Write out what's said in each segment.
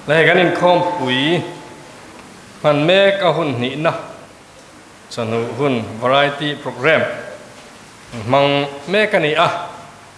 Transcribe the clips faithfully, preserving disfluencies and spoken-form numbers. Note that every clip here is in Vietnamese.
lấy cái nên không bụi phần mẹ cái hun nị na cho nó hun variety program mang mẹ cái này à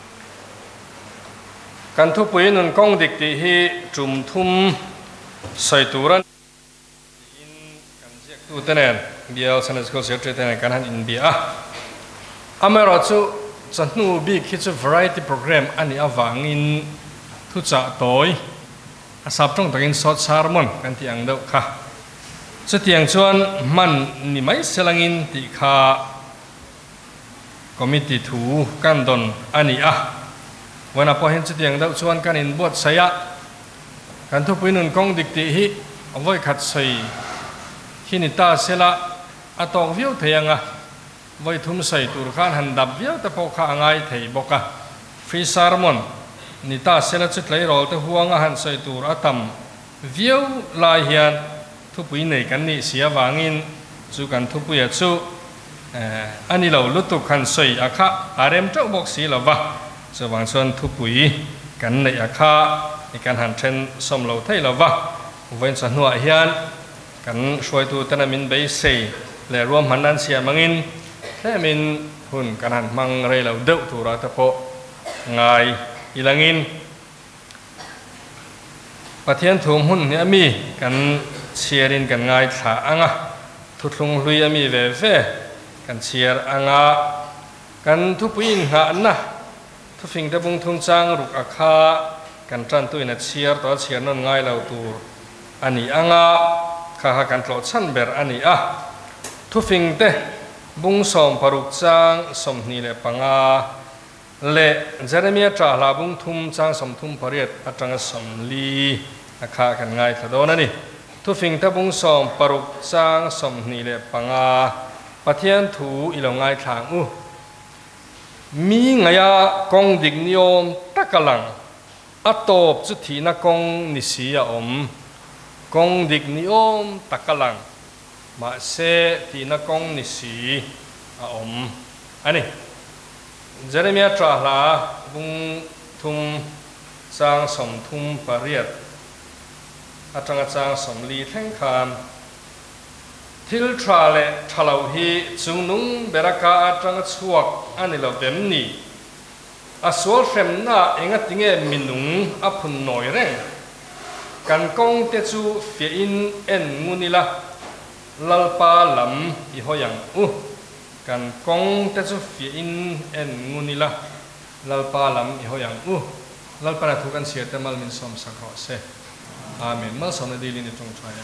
kan thu bụi nun công địch thì hi trùm thum soi turan in kan ziak tu tenen bial Sunday school secretary tenen kan han in bia amero chu chanu bi khi chu variety program ani awangin thu cha toy asap trong takin short sermon kan ti ang deuh kha chu tiang chuan man ni mai selangin ti kha committee thu kan don ani a wana po hin chu tiang deuh chuan kan in bot saya kan thu pui nun kong dik ti hi avoi khat sei hinita sela atok viu theyanga voi thum sei tur khan han dab viu ta po kha angai thei boka free sermon nita sela chu tlei rol te huanga han sei tur atam viu lai hian thu pui nei kan ni sia wangin chu kan thu pui chu ani lo lutu khan sei akha arem chau bok si lawa chu wang chuan thu pui kan nei akha ikan han chen som lo thei lawa wen sa nuwa hian kan shoi tu tanamin bei sei le ruam hanan sia mangin themin hun kan han mang rei lo deuh tura ta po ngai ilangin pathian thum hun ni ami kan chiarin kan ngai tha anga thutlung hlui ami ve ve kan chiar anga kan thu puin ha na thu fing ta bung thung chang ruk akha kan tran tu ina chiar to chiar non ngai lo tur ani anga kha ha kan tlo chan ber ani a thu fing te bung som paruk chang som ni le panga le Jeremia tra la bung thum chang som thum pariat atanga som li akha kan ngai thadon ani thu fing te bung som paruk chang som ni le panga pathian thu ilongai thang u mi ngaya kong dik niom takalang atop chu thina kong ni sia om kong dik ni om takalang ma se thina kong ni si a om ani Jeremia tra la bung thum chang som thum pariat atanga chang som li theng khan thil tra le thalo hi chungnung beraka atanga chuak ani lo vem ni asol frem na enga tinge minung apun noi reng kan kong te chu fia in en ngunila lalpa lam i hoyang u kan kong te chu fia in en ngunila lalpa lam i hoyang u lalpa na thu kan sia te mal min som sakro se amen mal som na dili ni tung chaya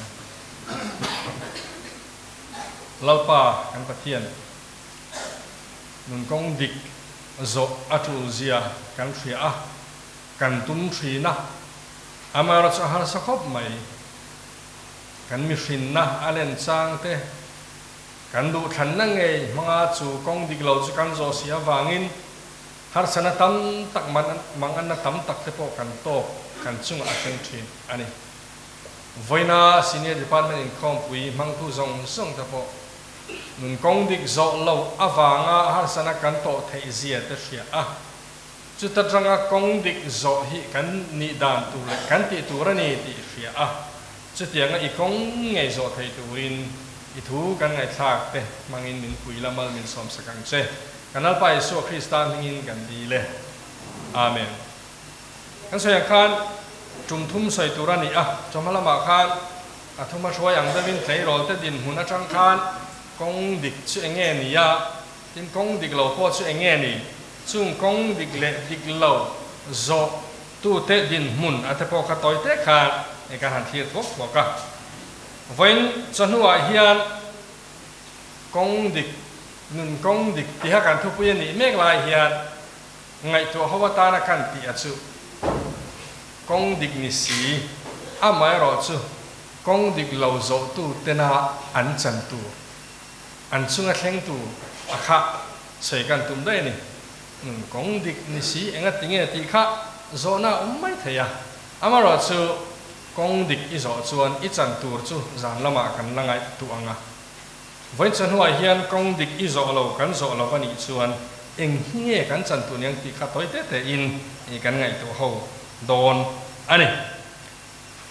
lalpa kan pathian nun kong dik zo atu zia kan thria a kan tum thina amara cha har sakhop mai kan mi hrin na alen chang te kan du than na nge manga chu kong dik lo chu kan zo sia wangin har sana tam tak man mangan na tam tak te po kan to kan chung a chen thin ani voina senior department in kompui mang tu zong song ta po nun kong dik zo lo awanga har sana kan to thei zia te thria a chu ta tranga kong dik zo hi kan ni dan tu le kan ti tu ra ni ti thria a chu tianga i kong nge zo thei tu in i thu kan ngai thak te mangin min pui lamal min som sakang che kanal pa isu kristan hingin kan di le amen kan so yang khan tum thum sai tu ra ni a chomala ma khan athuma shwa yang da bin thei rol te din huna chang khan kong dik chu enge ni ya tin kong dik lo po chu enge ni chung kong dik le dik lo zo tu te din mun ate po kha toy te kha e ka han thir thok bo ka voin chanua hian kong dik nun kong dik ti ha kan thu pu ni mek lai hian ngai to hawata na kan ti a chu kong dik ni si a mai ro chu kong dik lo zo tu te na an chan tu an chunga thleng tu akha sei kan tum dai ni nun kong dik ni si enga tinge ti kha zo na um mai theya amaro chu kong dik i zo chuan i chan tur chu zan lama kan langai tu anga voin chan huai hian kong dik i zo lo kan zo lo ani chuan eng hi kan chan tu nyang ti kha toi te te in i kan ngai tu ho don ani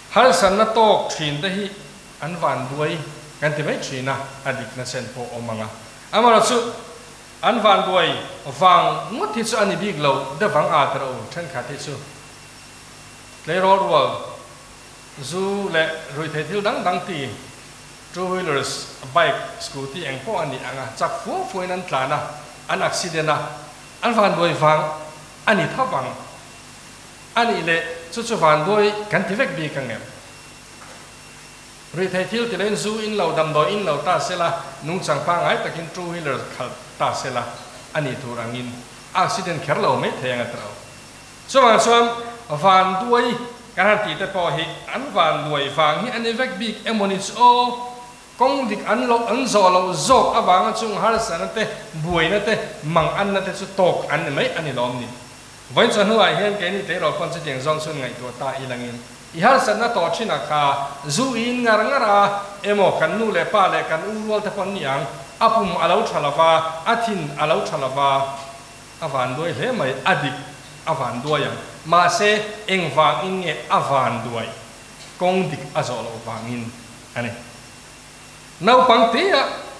ฮัลสันนัตโตชินได้อันวันด้วยกันที่ไม่ชินนะอดีตนั่นเซนโปอมังอ่ะอามาสุอันวันด้วยฟังงดที่สุดอันนี้บิ๊กเราได้ฟังอาตราฉันขาดที่สุดเลยรอรัวจูเล่รุ่ยเที่ยวดังดังตี two wheelers bike scooty เองพวกอันนี้อ่ะจากฟัวฟัวนั้นตลาดนะอันอักซิเดนนะอันวันด้วยฟังอันนี้ทับฟังอันนี้เล่สุดสุดวันด้วยกันที่เวกบีกันเนี่ยรุ่ยเที่ยวที่เล่นจูอินเราดำดอยอินเราตาเสละนุ่งจังปังไอ้ตะกิน two wheelers ขัดตาเสละอันนี้ทุรังอินอักซิเดนแค่เราไม่เที่ยงกันเราส่วนส่วนวันด้วยการตีแต่พอหิอันวันด้วยฟังฮิอันนี้เวกบีเอมอนิสโอกงดิกอันโลอันโซโลโซกอ่ะบางอันจุงฮาร์สันนั่นเตะบุยนั่นเตะมังอันนั่นเตะสุดตกอันนี้ไม่อันนี้ล้อมนี่วันจันทร์วันเห็นแกนี่เตะเราคนจะเตียงซองสุนไงตัวตาอีหลังอินอีฮาร์สันนั่นต่อชินักขาจูอินงารงาราเอโมกันนูเล่ป้าเล่กันอูรัวเตะปนนี่ยังอาปุ่มอาลาวชลาวาอาทินอาลาวชลาวาอาวันด้วยเล่ไม่อดีตอาวันด้วยยังมาเซเองฟังอินเงอาวันด้วยกงดิกอาโซโลฟังอินอันนี้นาปังเตีย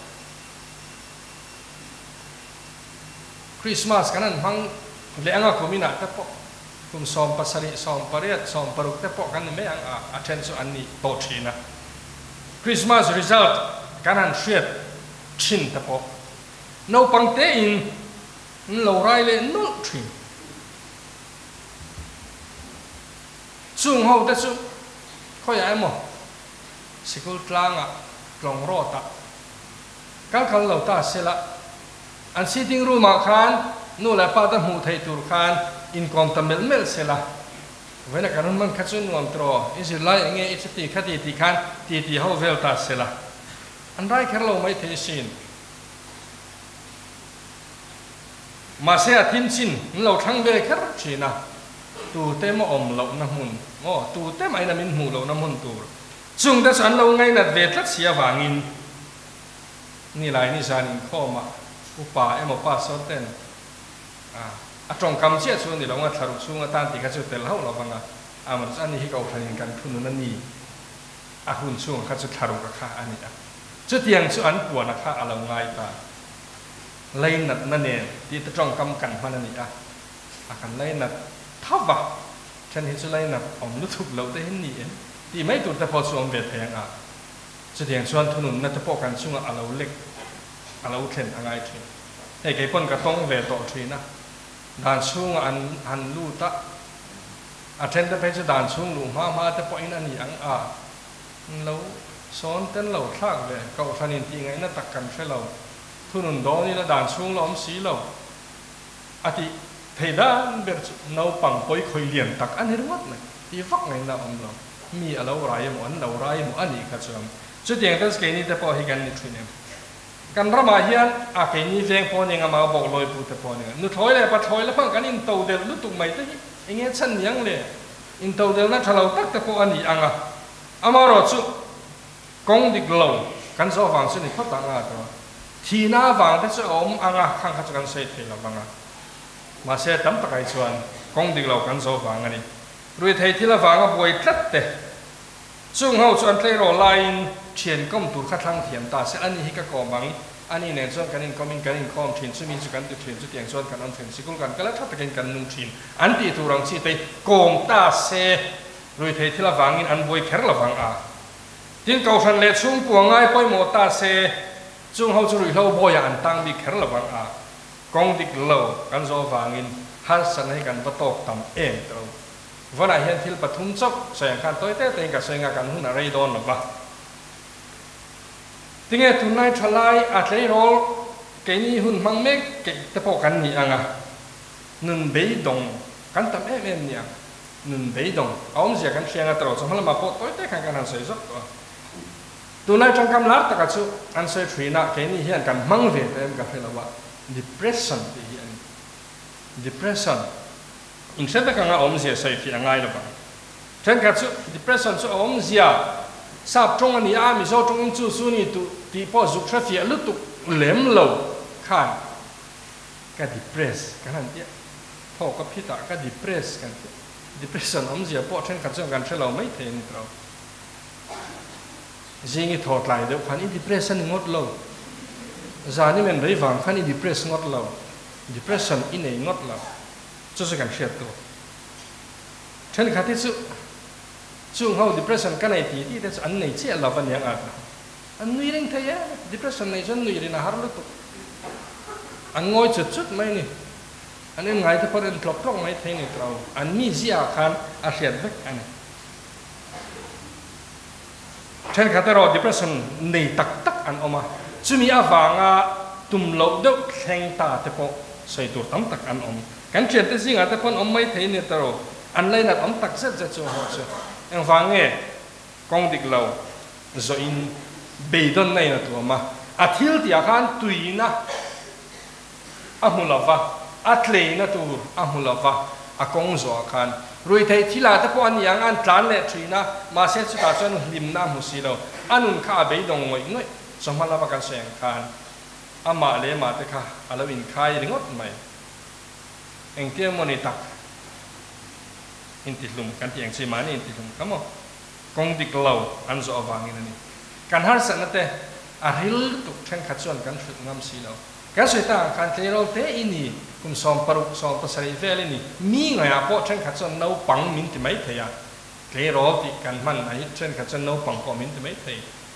คริสต์มาสกันนั้นพังเลี้ยงอาคุมินาเตปอกคุมซอมปัสสริซอมปริยัตซอมปรุกเตปอกกันไม่ยังอาเทนสุอันนี้โตชีนะคริสต์มาส result กันนั้นเชียดชินเตปอกนาปังเตียอินเราไรเลยนุ่งชินซุ่งเขาแต่ซุ่งเขาอยากมั้งสกุลกลางอ่ะกลองรอดอ่ะการขันเหล่าตาเสละอันซีติ้งรูมาคานนู่นแหละป้าตะหูไทยตุรคานอินคอมตะเมลเมลเสละเวลาการมันขัดสุนวันตรออิสิไลเงี้ยอิสติขัดตีตีคานตีตีเขาเวลตาเสละอันไรแค่เราไม่เทสินมาเสียทิ้งสินเราทั้งเวลแค่รักชีนะตูเต็มอมเหล่าน้ำมันโอ้ตูเต็มไอ้น้ำมันหูเหล่าน้ำมันตูจุงแต่สันเราไงนัดเวทัดเสียหวางินนี่หลายนิสานิข้อมาอุปาเอ็มป้าสอดเต้นอ่าตรงคำเชื่อชวนนี่เราว่าทารุช่วงตันติกัจจุเตลเขาเราฟังอ่ะอ่ามันอันนี้ที่เขาพันกันทุนนั่นนี่อาหุ่นช่วงกัจจุทารุกับข้าอันนี้อ่ะจุดยังส่วนปวดนะคะอะไรง่ายตาไล่นัดนั่นเองที่ตรงคำกันมันนี่อ่ะอาการไล่นัดทับวะฉันเห็นสุไลนับอมลุทุบเราได้เห็นนี่เองที่ไม่ตัวแต่พอส่วนเบียดแพงอ่ะจะเถียงส่วนถนนนั่นจะพอกันช่วงอะไรเล็กอะไรเข็นอะไรทีไอ้ไก่ปนกระต้องเวทต่อทีนะด่านช่วงอันอันลู่ตะอาเทนจะไปจะด่านช่วงหลุมมามาแต่พออินอันนี้อังอ่ะเราสอนเต้นเราทากเลยเก่าทันินที่ไงนั่นตักกันใช่เราถนนดอนนี่ละด่านช่วงล้อมสีเราอาทิเทด้านเบิร์นเอาปังปอยคอยเลี้ยงตักอันนี้รู้ไหมที่ฟักไงนะอมเรามีอะไรไรมั่อันเราไรมั่อันนี้ครับส่วนจุดอย่างนั้นสเกนี่แต่พอให้กันนิดหนึ่งกันรำมาเฮียนอาเกนี่เลี้ยงพอเนี่ยมาบอกลอยพูดแต่พอเนี่ยนุ่ถอยเลยปะถอยแล้วพังกันอินโตเดลนุ่ตุ่มไม่ได้ยังไงฉันยังเลยอินโตเดลนั่นถ้าเราตักแต่พออันนี้อ่ะอามารอดสุกงดิกเรากันโซฟังสุนิพัฒนาตัวทีน่าฟังแต่สุอมอ่ะข้างข้าจะกันเสียทีละฟังอ่ะมาเสียตั้มตะไคร้ส่วนกงดิกเรากันโซฟังอันนี้รวยไทยที่ละฟังก็ป่วยตัดเตะช่วงเขาส่วนเทโรไลน์เชียนก้มตูขัดทั้งเทียมตาเสียอันนี้ฮิกะกอมังอันนี้เนี่ยส่วนกันอินคอมิงกันอินคอมเทียนซึ่งมีสุกันตุเทียนสุดอย่างส่วนกันอันเทียนสิกุลกันก็แล้วถ้าตะเกียงกันนุ่งเทียนอันที่ตูรังสีเตะโกงตาเสียรวยไทยที่ละฟังอินอันป่วยแค่ละฟังอ่ะที่เก่าฟันเล็ดช่วงปวงง่ายป่วยหมดตาเสียช่วงเขาจะรวยเราบ่อยอันตั้งบีแค่ละฟังอ่ะกองดิกเหล่ากันโซฟังอินฮัสสันให้กันประตกต่ำเอ็นตัววันไหนเห็นที่ปฐุมจบเสียงการตัวเต้เต็งกับเสียงการหุ่นอะไรโดนหรือเปล่าทีนี้ทุนนายทลายอัตเลโรเกนี่หุ่นมังเมกเก็บตะโปกันนี่อ่ะนุนเบยดงกันทำเอ็มเอ็มเนี่ยนุนเบยดงเอาเสียกันเสียงตลอดสมัยมาโปตัวเต้กันกันเสียจบตัวทุนนายจังกำลังตะกัดสุอันเสียทรีน่ะเกนี่เห็นกันมังเวทเอ็มกับเฮลว่า depression ที่เห็น depressionอินเสต์ก็งาอมเสียใส่ที่ง่ายเลยป่ะฉันก็สุด depression สุดอมเสียทราบตรงอันนี้อามิโซตรงอินซูซูนี่ตุที่พอสุขเสียลุตุเล็มโลข้านก็ depress กันนั่นเดียพ่อกับพี่ตาก็ depress กัน depression om zia po then khat chong kan thelo mai thein tro zingi thot lai de khan i depression ngot lo zani men rei wang khan i depression ngot lo depression in ei ngot lo chu chu kan hriat to then khati chu chu ho depression kan ai ti ti te chu an nei che lo van yang a an nui reng thaya depression nei jon nui rin a har lu tu an ngoi chut chut mai ni an em ngai te por en tlok tlok mai thein ni tro an mi zia khan a hriat vek ani then khata ro depression nei tak tak an oma chumi awanga tum lo deuh thleng ta te po sei tur tam tak an om kan thian te zinga te pon om mai thein ni tro an lai nat om tak zet zet chu ho chu eng wange kong dik lo zo in beidon nei na tu ma athil tia khan tuina amulava atlei na tu amulava akong zo khan rui thei thila ta po an yang an tlan le thina ma se chu ta chon lim na mu si lo anun kha beidong ngoi ngoi somala ba kan seng khan ama le ma te kha alawin khai ringot mai eng te moni tak inti lum kan tiang si mani inti lum kamo kong dik lo an zo awangin ani kan har sa na te a ril tu then khat chon kan thut ngam si lo ka soi ta kan te ro te ini kum som paruk som pasari vel ini mi ngai a po then khat chon no pang min ti mai theya ke ro ti kan man ai then khat chon no pang po min ti mai thei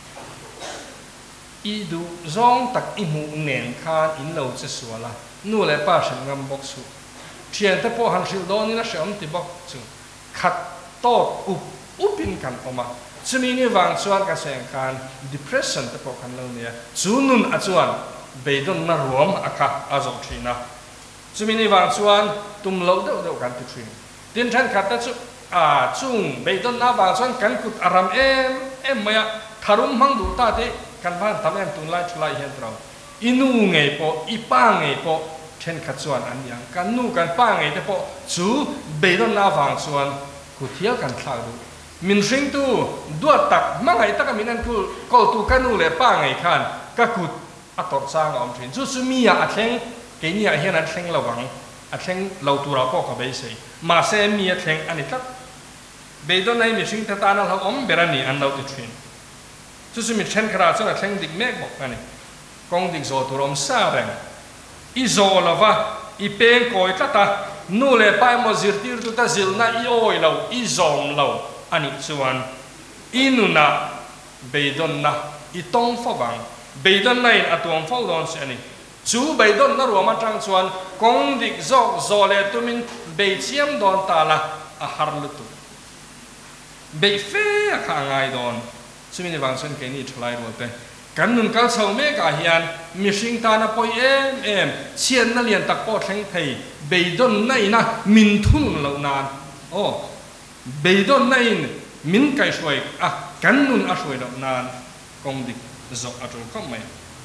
i du zong tak i mu nen khan in lo che suala nu le pa shin ngam bok su thian te po han sil do ni na shom ti bok chu khat to up upin kan oma chumi ni wang chuan ka seng khan depression te po kan lo nia chu nun a chuan beidon na ruam akha azo thina chumi ni wang chuan tum lo deuh deuh kan ti thin tin than khat ta chu a chung beidon na wang chuan kan kut aram em em maya tharum mang du ta te kan van tam em tun lai thlai hian tro inu ngei po ipa ngei po then khat chuan an yang kan nu kan pa ngei te po chu beidon na wang chuan ku thial kan thla du min ring tu duat tak mangai tak min an tu ko tu kanu le pa ngai khan ka kut ator sang om thin chu chu mi a thleng ke ni a hian an thleng lawang a thleng lo tu ra po ka be sei ma se mi a thleng ani tak beidon nai mi ring ta ta na lo om berani an lo ti thin chu chu mi then khara chu a thleng dik mek bok ani kong dik zo tu rom sa reng i zo lova i peng koi ta ta nu le pai mo zirtir tu ta zil na i oi lo i zom lo ani chuan inuna beidon na itong fawang beidon nai atong faw don se ani chu beidon na ruama tang chuan kong dik zok zole tumin be chiam don ta la a har lu tu be fe kha ngai don chumi wang sen ke ni thlai ro te kan nun kal chho me ka hian mi hring ta na poi em em chian na lian tak po thleng thei beidon nai na min thun lo nan o beidon nain min kai shoi a kan nun a shoi lo nan kong dik zok a tol khom mai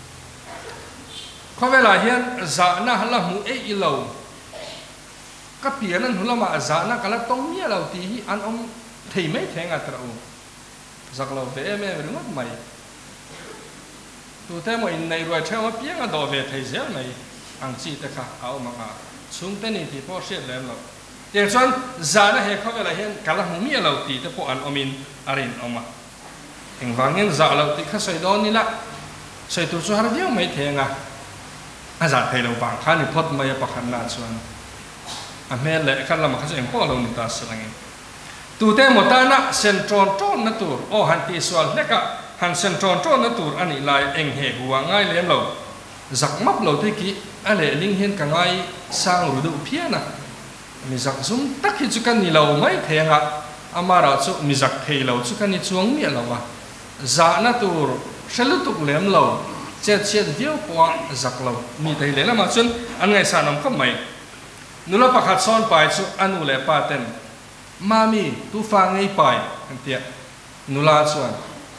khawela hian za na hala mu e i lo ka pian an hulama za na kala tong mi lo ti hi an om thei mai theng a tra u zak lo ve me ringot mai tu te mo in nei roi thema piang a do ve thei zel mai ang chi te kha au ma ka chung te ni ti po shet lem lo tiang chuan zana he khawela hian kala mu mi lo ti te po an omin arin oma eng wangin za lo ti kha sei don ni la sei tu chu har diau mai thenga a za thei lo bang kha ni phot mai pa khan la chuan a me le khan lam kha se eng po lo ni ta salangin tu te mo ta na sen tron tron na tur o han ti swal le ka han sen tron tron na tur ani lai eng he huwa ngai lem lo zak map lo te ki ale ling hian ka ngai sang ru du phiana mi zak zum tak hi chu kan ni lo mai thenga amara chu mi zak thei lo chu kan ni chuang mi lo wa za na tur shelu tuk lem lo che che dio kwa zak lo mi thei le lama chun an ngai sa nam kham mai nula pakhat son pai chu anu le pa ten mami tu fa ngai pai an tia nula chuan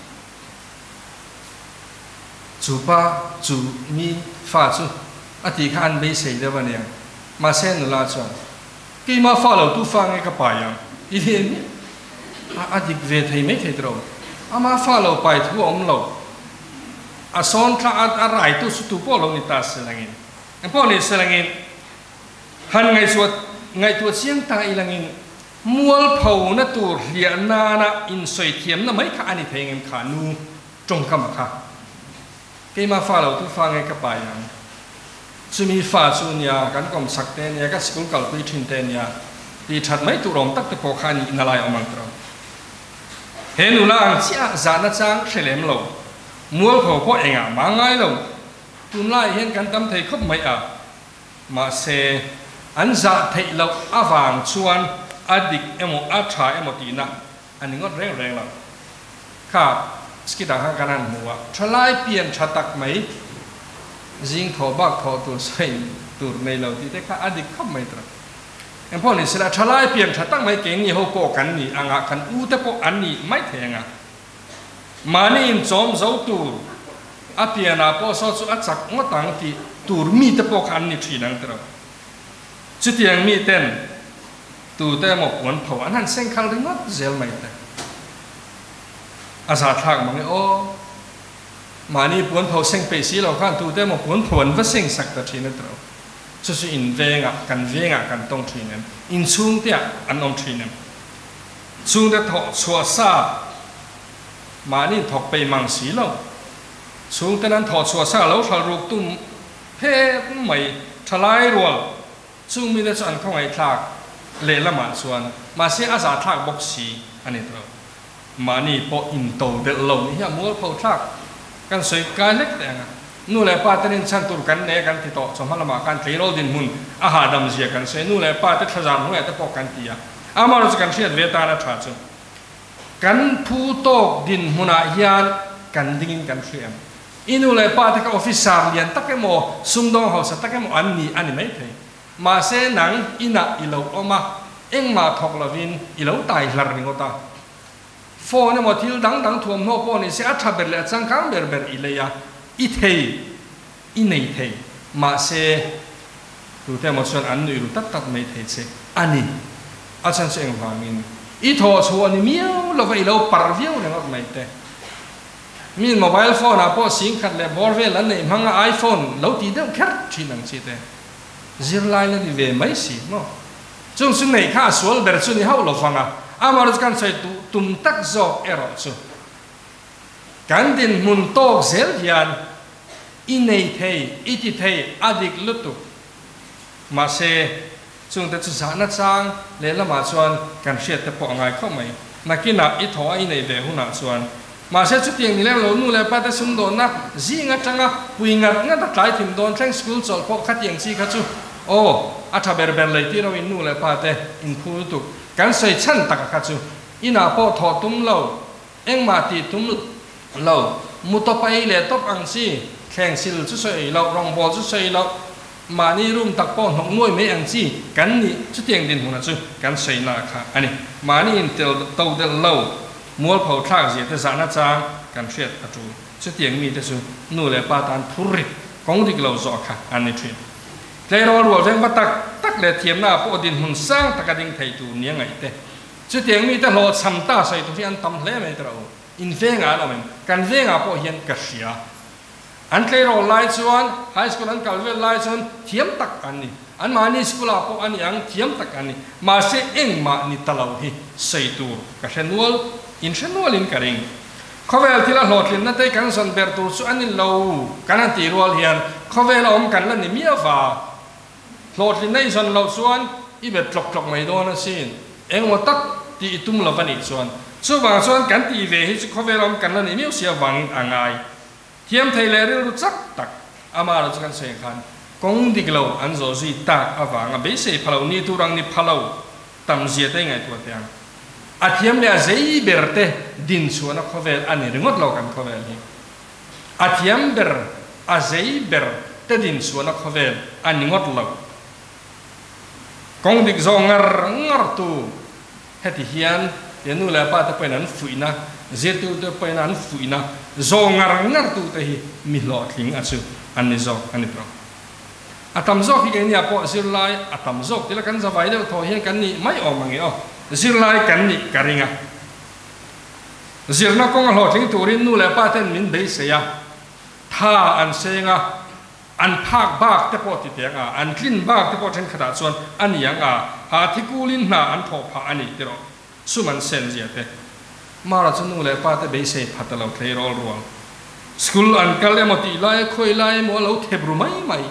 chu pa chu mi fa chu ati khan be sei de wa ne ma sen nula chuan ki ma fa lo tu fa ngai ka pa yang i hian a adik ve thei me thei tro ama fa lo pai thu om lo a son tha a rai tu su tu po lo ni ta selangin en po ni selangin han ngai suat ngai tu siang ta ilangin mual phau na tur lian na na in soi thiam na mai kha ani thengem kha nu trong kam kha ke ma fa lo tu fa ngai ka pa yang chumi fa chu nia kan kom sak te nia ka school kal pui thin te nia ti that mai tu rom tak te ko kha ni na lai omang tro he nu lang chia za na chang thlem lo mual phau po enga ma ngai lo tun lai hen kan tam thei khop mai a ma se an za thei lo awang chuan adik emo atha emo tina ani ngot reng reng la kha skida ha kanan muwa thlai pian thatak mai jing tho bak tho tu sai tur nei lo ti te kha adik khop mai tra em pho ni sila thlai pian thatak mai ke ni ho ko kan ni anga kan u te po an ni mai thenga mani in chom zo tu apiana po so chu achak ngotang ti tur mi te po kan ni thinang tra chu tiang mi ten tu te mo pon pho an han seng khal ring ngot zel mai te asa thak mang o mani pon pho seng pe si lo khan tu te mo pon phon va seng sak ta thin tro chu su in venga kan venga kan tong thinem in chung te an om thinem chung te tho chua sa mani thok pe mang si lo chung te nan tho chua sa lo thal ruk tum phe mai thalai rol chung mi te chan khong ai thak le la ma chuan ma se asa thak bok si ani tro mani po in to de lo ni ha mual pho thak kan soi ka lek te nga nu le pa ten chan tur kan ne kan ti to chom hala ma kan thei ro din mun a ha dam zia kan se nu le pa te thazan hu te po kan ti ya ama ro kan thiat ve ta na tha chu kan phu tok din huna hian kan dingin kan thiam inu le pa te ka officer lian takemo sumdong ho sa takemo an ni ani mai thei ma se nang ina ilo oma eng ma thok lovin ilo tai hlar ni ngota phone mo thil dang dang thuam no po ni se atha ber le chang kang ber ber ileya i thei i nei thei ma se tu te mo son an nu tat tat mai thei che ani a chan se eng hangin i tho chu ani miau lo vai lo par viu ne ngot mai te min mobile phone a po sing khat le bor ve lan nei manga iphone lo ti deuh khat thinang chi te zir lai la ni ve mai si no chung sung nei kha sual ber chu ni hau lo fanga amar kan sai tu tum tak zo ero chu kan din mun tok zel hian in nei thei iti thei adik lutu ma se chung te chu sa na chang le la ma chuan kan hriat te po ngai kho mai nakina i tho ai nei ve huna chuan ma se chu tiang ni le lo nu le pa te sum don na zinga changa puinga nga ta tlai thim don threng school chol po khat yang chi kha chu o atha ber ber le ti ro in nu le pa te in khu tu kan sei chan tak kha chu ina po tho tum lo eng ma ti tum lo mu to pai le top ang si kheng sil chu sei lo rong bol chu sei lo ma ni rum tak po hong moi me ang chi kan ni chu tiang din huna chu kan sei na kha ani ma ni in tel to del lo mual phau thak je te za na chang kan hriat atu chu tiang mi te chu nu le pa tan phuri kong dik lo zo kha ani thin le ro ro veng ba tak tak le thiam na po din hun sang tak ding thei tu nia ngai te chu tiang mi te lo cham ta sai tu hian tam hle me tro in venga lo men kan venga po hian ka hria an tle ro lai chuan high school an kalvel lai chuan thiam tak an ni an ma ni school a po an yang thiam tak an ni ma se eng ma ni talo hi sei tu ka hrenual in hrenual in karing khovel thila hlotlin na te kan son ber tu chu an in lo kan ti rual hian khovel om kan la ni mia va hlotlin nei son lo chuan i bet tlok tlok mai do na sin eng mo tak ti tum lo vani chuan chu wang chuan kan ti ve hi chu khovel om kan la ni miu sia wang angai thiam thei le ru chak tak ama ra chuan sei khan kong dik lo an zo zui ta awanga be sei phalo ni tu rang ni phalo tam zia te ngai tu tiang a thiam le zei berte din chuan a khovel ani ringot lo kan khovel hi a thiam ber a zei ber te din chuan a khovel ani ngot lo kong dik zo ngar ngar tu heti hian yanu la pa ta penan fuina zetu te penan fuina zo ngar ngar tu te hi mi lo thing achu ani zo ani pro atam zo hi ni apo zirlai atam zo tila kan zawai de tho hian kan ni mai o mangi o zirlai kan ni karinga zirna kong lo thing turin nu la pa ten min be se ya tha an senga an phak bak te po ti teng a an clean bak te po then khata chuan ani yang a ha thikulin na an tho pha ani te ro suman sen zia te mara chu nu le pa te be sei phatalo thei rol rol school an kal emoti lai khoi lai mo lo thebru mai mai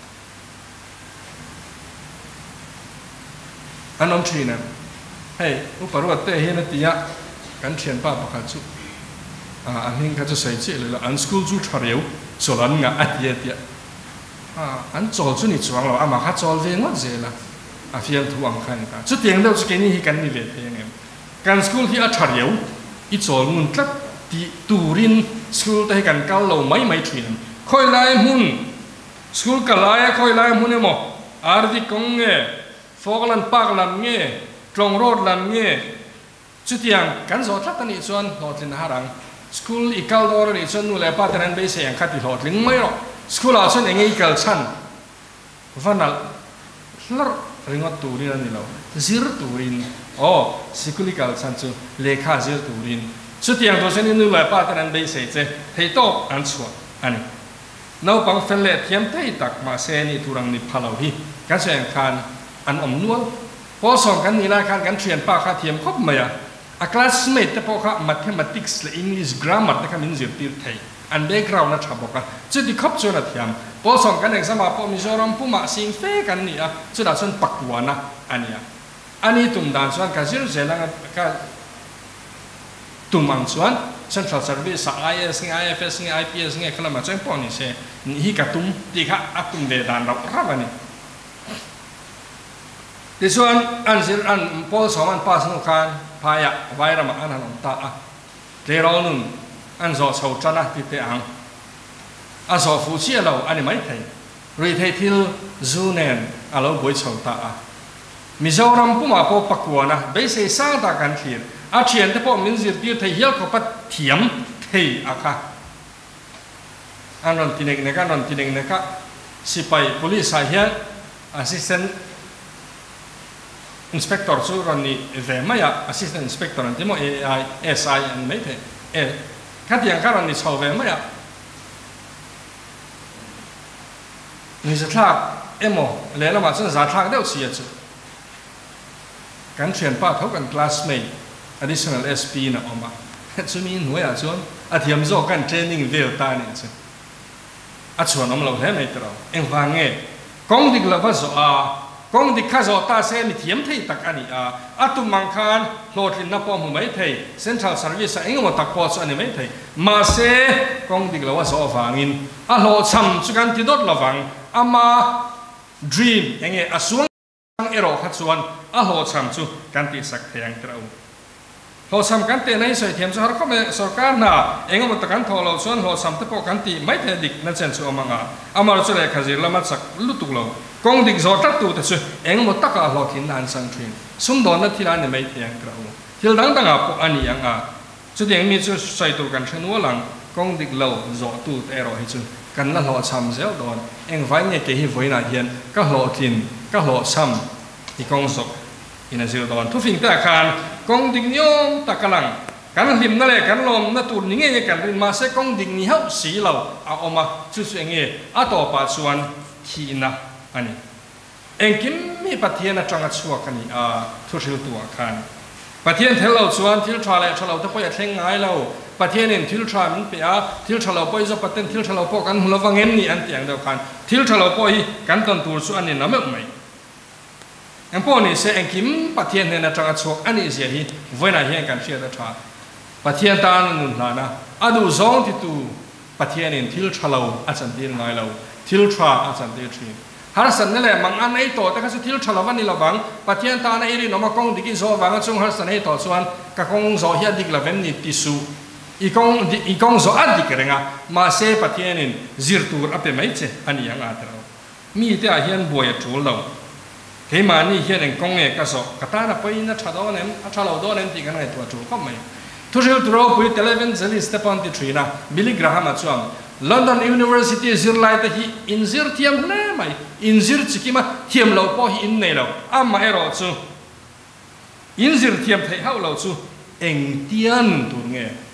anom thina hey uparu te hian atia kan thian pa pakha chu a an hing kha chu sei che le an school chu thareu solan nga atia tia a an chol chu ni chuang lo ama kha chol ve ngot je la a fian thu ang khan ka chu tiang deuh chu ke ni hi kan ni ve te ngem kan school hi a thareu i chol ngun tlat ti turin school te kan kal lo mai mai thin khoi lai mun school ka lai khoi lai mun emo ardi kong nge foglan paklan nge trong road lan nge chu tiang kan zo tlat ani chuan hotlin harang school i kal dor ni chuan nu le pa tan be se ang khati hotling mai ro school a chuan engei kal chan vanal lar ringot turin ani lo zir turin oh sikuli kal chan chu lekha zir turin chu tiang do chen nu le pa tan be se che thei to an chua ani nau pang fel le thiam tei tak ma se ni turang ni phalo hi kan seng khan an om nual po song kan ni la khan kan thian pa kha thiam khop maya a classmate te po kha mathematics le english grammar te kha min zir tir thei an background na thaboka chu di khop chu na thiam po song kan exam a po mizoram puma sing fe kan ni a chu da chon pakwana ania ani tum dan chuan ka zir zelang ka tumang chuan central service I A S nge I F S nge I P S nge khala ma chang po ni se ni hi ka tum ti kha atum ve dan ra rawani ti chuan an zir an pol som an pas nu khan phaya vai ram an han ta a le ro nun an zo chho chana ti te ang a zo fu chi lo ani mai thei ri thei thil zu nen a lo boi chho ta a mizoram puma po pakwana be se sa ta kan thir a thian te po min zir tir thei hial ko pat thiam thei a kha an ron tinek ne kan ron tinek ne ka sipai police a hian assistant inspector chu ron ni ve maya assistant inspector an timo A I S I an mai the e kha tiang ka ron ni chho ve maya ni za thak emo le la ma chen za thak deuh chi a chu kan thian pa thau kan classmate additional S P na oma chu mi nuai a chuan a thiam zo kan training vel ta ni chu a chuan om lo he mai tro eng wang nge kong dik la va zo a kong dik kha zo ta se ni thiam thei tak ani a atum mang khan hlotlin na pom mai thei central service eng mo tak po chu ani mai thei ma se kong dik la wa zo wangin a hlo cham chu kan ti dot lawang ama dream enge asuang ero kha chuan a hlo cham chu kan ti sak theyang trau hlo cham kan te nei soi thiam chu har khome sarkar na engom ta kan tholo chuan hlo cham te po kan ti mai the dik na chen chu amanga amar chu le khazir lama chak lutuk lo kong dik zo tat tu te chu engom ta ka hlo thin dan sang thin sum don na thila ni mai theyang trau thil dang dang a po ani anga chu ding mi chu sai tu kan thenu lang kong dik lo zo tu te ro hi chu kan la hlo cham zel don eng vai nge ke hi voina hian ka hlo thin ka hlo cham i kong sok ina zil don thu fing ta khan kong ding nyom takalang kan lim na le kan lom na tur ni nge kan rin ma se kong ding ni hau si lo a oma chu chu nge a to pa chuan thi na ani eng kim mi pathian atanga chuak ani a thu thil tu khan pathian thel lo chuan thil tha le thalo te poi a thleng ngai lo pathian in thil tha min pe a thil thalo poi zo paten thil thalo po kan hula wangem ni an tiang do khan thil thalo po hi kan ton tur chu ani na me mai em po ni se en kim pathian ne na tanga chuak ani zia hi voina hian kan thia da tha pathian ta nun na na adu zong ti tu pathian in thil thalo a chan dir ngai lo thil tha a chan dir thi har san ne le mang an ei to ta ka chu thil thalo van ni lawang pathian ta na iri no ma kong diki zo wang chung har san ei to chuan ka kong zo hi dik la vem ni ti su i kong i kong zo a dik renga ma se pathian in zir tur ape mai che ani yang a tra mi te a hian boy a thul lo ke ma ni hian en kong e ka so ka ta na poi na thado nem a thalo do nem ti kan ai tu tu khom mai thu ril tro pui eleven zeli stepan ti thrina Billy Graham a chuam London University zirlai ta hi in zir thiam hle mai in zir chikima thiam lo po hi in nei lo amma ero chu in zir thiam thei hau lo chu eng tian tur nge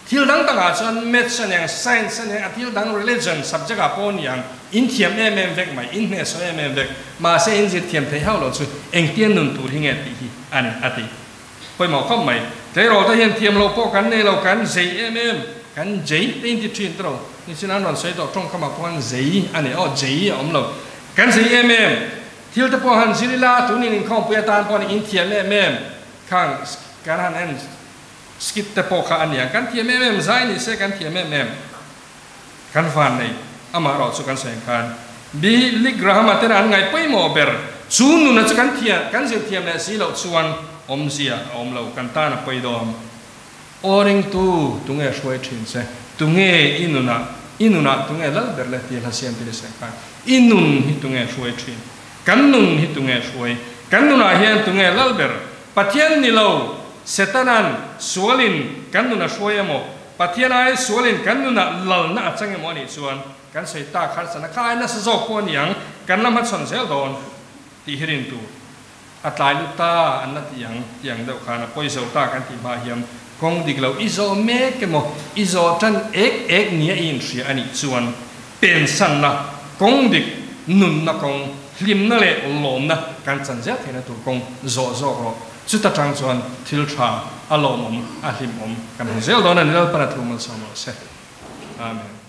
thil dang tanga chuan maths and science and thil dang religion subject a pon yang in thiam em em vek mai in ne so em em vek ma se in zit thiam thei hau lo chu eng tian nun tur hi nge ti hi ani ati poi mo khom mai te ro ta hian thiam lo po kan ne lo kan zei em em kan zei te in ti thin tro ni sin an ron sei to tong khama pon zei ani o zei om lo kan zei em em thil ta po han silila tu ni ning khom pu tan pon in thiam em em khang kan han en skip te po kha ania kan thiam em em zai ni se kan thiam em em kan van nei ama ro chu kan seng khan bi ligraham ater an ngai poi mo ber chu nu na chu kan thia kan zir thiam na si lo chuan om zia om lo kan ta na poi dom oring tu tunge shoi thin se tunge inuna inuna tunge lal ber le ti la siam ti se khan inun hi tunge shoi thin kan nun hi tunge shoi kan nuna hian tunge lal ber pathian ni lo setanan sualin kan nuna shoi mo pathian ai sualin kan nuna lal na change mo ni chuan kan sei ta khar sana khai na sa zok pon yang kan lam hat son sel don ti hirin tu atlai lu ta an na tiang tiang deuh khana poi zo ta kan ti ba hiam kong diglo izo me ke mo izo tan ek ek nia in ria ani chuan pen san na kong dik nun na kong hlim na le lom na kan chan ja thena tu kong zo zo ro chu ta tang chuan thil tha alom om a hlim om kan zel don an lal para thu mal sam se amen.